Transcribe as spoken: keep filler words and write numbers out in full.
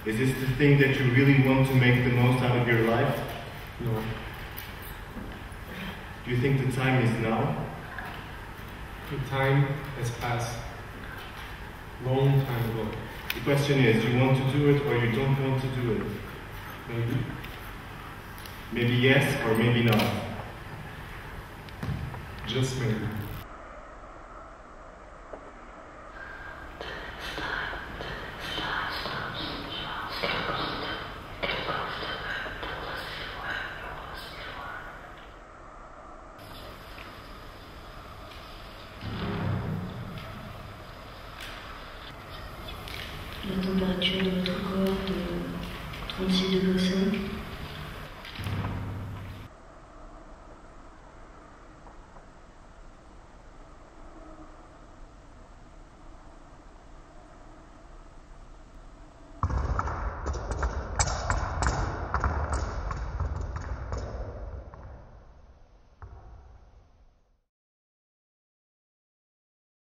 Is this the thing that you really want to make the most out of your life? No. Do you think the time is now? The time has passed. Long time ago. The question is, you want to do it or you don't want to do it? Maybe. Maybe yes or maybe not. Just maybe. La température de votre corps de trente-six degrés cinq.